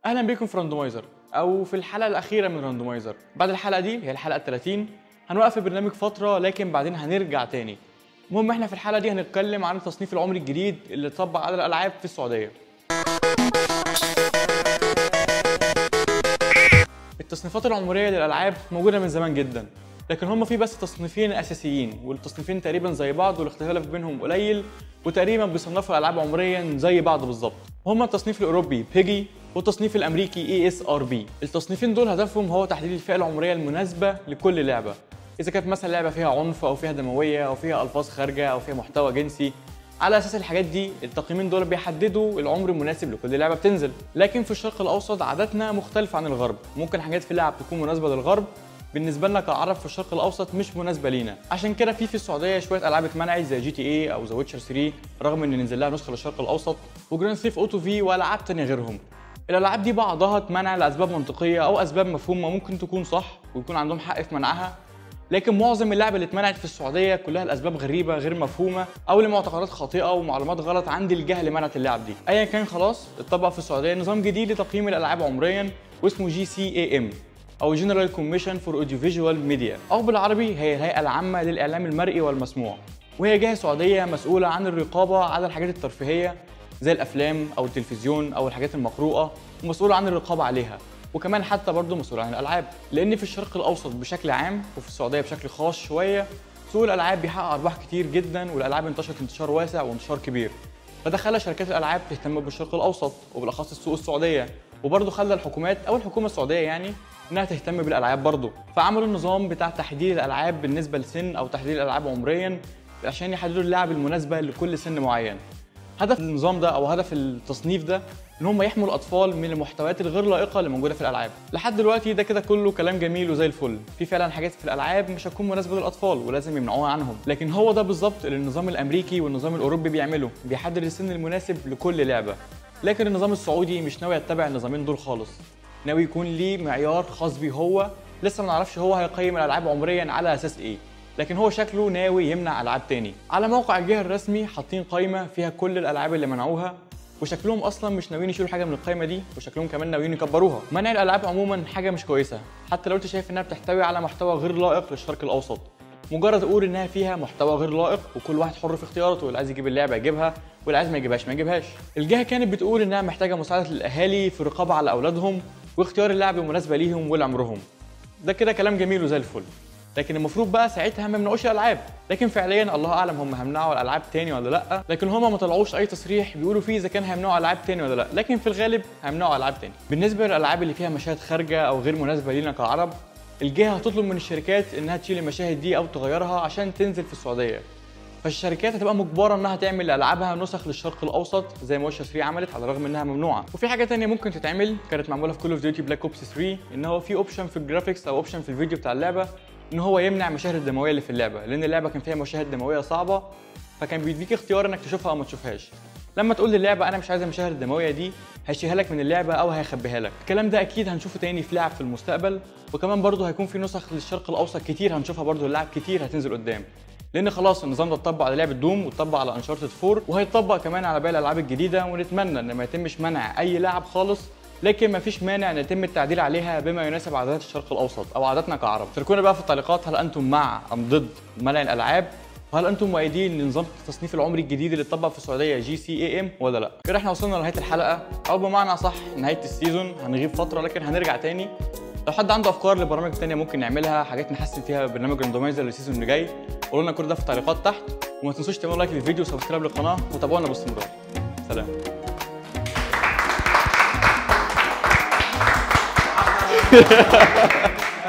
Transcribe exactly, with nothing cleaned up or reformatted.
اهلا بيكم في راندومايزر او في الحلقه الاخيره من راندومايزر. بعد الحلقه دي هي الحلقه الثلاثين هنوقف البرنامج فتره، لكن بعدين هنرجع تاني. المهم احنا في الحلقه دي هنتكلم عن التصنيف العمري الجديد اللي اتطبق على الالعاب في السعوديه. التصنيفات العمريه للالعاب موجوده من زمان جدا، لكن هم في بس تصنيفين اساسيين، والتصنيفين تقريبا زي بعض والاختلاف بينهم قليل، وتقريبا بيصنفوا الالعاب عمريا زي بعض بالظبط. هما التصنيف الاوروبي بيجي والتصنيف الامريكي اي اس ار بي. التصنيفين دول هدفهم هو تحديد الفئه العمريه المناسبه لكل لعبه، اذا كانت مثلا لعبه فيها عنف او فيها دمويه او فيها الفاظ خارجه او فيها محتوى جنسي. على اساس الحاجات دي التقييمين دول بيحددوا العمر المناسب لكل لعبه بتنزل. لكن في الشرق الاوسط عاداتنا مختلفه عن الغرب، ممكن حاجات في اللعب تكون مناسبه للغرب بالنسبه لنا كعرب في الشرق الاوسط مش مناسبه لينا. عشان كده في في السعوديه شويه العاب اتمنعت زي جي تي اي او ذا ويتشر ثلاثة، رغم ان نزل لها نسخه للشرق الاوسط، وجراند ثيف اوتو في والعاب ثانيه غيرهم. الالعاب دي بعضها اتمنع لاسباب منطقيه او اسباب مفهومه ممكن تكون صح ويكون عندهم حق في منعها، لكن معظم اللعب اللي اتمنعت في السعوديه كلها الاسباب غريبه غير مفهومه او لمعتقدات خاطئه ومعلومات غلط عند الجهه منعت اللعب دي. ايا كان خلاص اتطبق في السعوديه نظام جديد لتقييم الالعاب عمريا واسمه جي سي اي ام او جنرال كوميشن فور اوديو فيجوال ميديا، او بالعربي هي الهيئه العامه للاعلام المرئي والمسموع، وهي جهه سعوديه مسؤوله عن الرقابه على الحاجات الترفيهيه زي الافلام او التلفزيون او الحاجات المقروءه، ومسؤوله عن الرقابه عليها، وكمان حتى برضه مسؤول عن الالعاب. لان في الشرق الاوسط بشكل عام وفي السعوديه بشكل خاص شويه سوق الالعاب بيحقق ارباح كتير جدا، والالعاب انتشرت انتشار واسع وانتشار كبير، فده خلى شركات الالعاب تهتم بالشرق الاوسط وبالاخص السوق السعوديه، وبرضه خلى الحكومات او الحكومه السعوديه يعني انها تهتم بالالعاب برضه، فعملوا النظام بتاع تحديد الالعاب بالنسبه لسن او تحديد الالعاب عمريا عشان يحددوا اللعب المناسبه لكل سن معين. هدف النظام ده او هدف التصنيف ده ان هم يحموا الاطفال من المحتويات الغير لائقه اللي موجوده في الالعاب. لحد دلوقتي ده كده كله كلام جميل وزي الفل، في فعلا حاجات في الالعاب مش هتكون مناسبه للاطفال ولازم يمنعوها عنهم، لكن هو ده بالظبط اللي النظام الامريكي والنظام الاوروبي بيعمله، بيحدد السن المناسب لكل لعبه. لكن النظام السعودي مش ناوي يتبع النظامين دول خالص، ناوي يكون ليه معيار خاص بيه هو، لسه ما نعرفش هو هيقيم الالعاب عمريا على اساس ايه، لكن هو شكله ناوي يمنع العاب تاني. على موقع الجهه الرسمي حاطين قائمه فيها كل الالعاب اللي منعوها، وشكلهم اصلا مش ناويين يشيلوا حاجه من القائمه دي، وشكلهم كمان ناويين يكبروها. منع الالعاب عموما حاجه مش كويسه، حتى لو انت شايف انها بتحتوي على محتوى غير لائق للشرق الاوسط. مجرد اقول انها فيها محتوى غير لائق وكل واحد حر في اختياراته، اللي عايز يجيب اللعبه يجيبها واللي عايز ما يجيبهاش ما يجيبهاش. الجهه كانت بتقول انها محتاجه مساعده الاهالي في الرقابه على اولادهم واختيار اللعبه المناسبه ليهم ولعمرهم. ده كده كلام جميل وزي الفل، لكن المفروض بقى ساعتها ما يمنعوش الالعاب. لكن فعليا الله اعلم هم هيمنعوا الالعاب تاني ولا لا، لكن هم ما طلعوش اي تصريح بيقولوا فيه اذا كان هيمنعوا العاب تاني ولا لا، لكن في الغالب هيمنعوا العاب تاني. بالنسبه للالعاب اللي فيها مشاهد خارجه او غير مناسبه لينا كعرب، الجهه هتطلب من الشركات انها تشيل المشاهد دي او تغيرها عشان تنزل في السعوديه، فالشركات هتبقى مجبره انها تعمل لالعابها نسخ للشرق الاوسط زي ما ويتشر ثلاثة عملت، على الرغم انها ممنوعه. وفي حاجه ثانيه ممكن تتعمل كانت معموله في كول اوف ديوتي بلاك اوبس ثلاثة، ان هو في اوبشن في الجرافيكس او اوبشن في الفيديو بتاع اللعبه ان هو يمنع المشاهد الدمويه اللي في اللعبه، لان اللعبه كان فيها مشاهد دمويه صعبه، فكان بيديك اختيار انك تشوفها او ما تشوفهاش. لما تقول للعبه انا مش عايز المشاهد الدمويه دي هيشيلها لك من اللعبه او هيخبيها لك. الكلام ده اكيد هنشوفه تاني في لعب في المستقبل، وكمان برضه هيكون في نسخ للشرق الاوسط كتير هنشوفها برضه، اللعب كتير هتنزل قدام، لان خلاص النظام ده اتطبق على لعبه دوم واتطبق على انشارتد أربعة وهيتطبق كمان على باقي الالعاب الجديده، ونتمنى ان ما يتمش منع اي لعب خالص، لكن ما فيش مانع ان يتم التعديل عليها بما يناسب عادات الشرق الاوسط او عاداتنا كعرب. شاركونا بقى في التعليقات، هل انتم مع ام ضد منع الالعاب؟ وهل انتم مؤيدين لنظام التصنيف العمري الجديد اللي اتطبق في السعوديه جي سي اي ام ولا لا؟ كده احنا وصلنا لنهايه الحلقه، او بمعنى اصح نهايه السيزون. هنغيب فتره لكن هنرجع تاني. لو حد عنده افكار لبرامج ثانيه ممكن نعملها، حاجات نحسن فيها برنامج راندومايزر للسيزون اللي جاي، قولوا لنا كل ده في التعليقات تحت، وما تنسوش تعملوا لايك للفيديو وسبسكرايب للقناه وتابعونا باستمرار. سلام.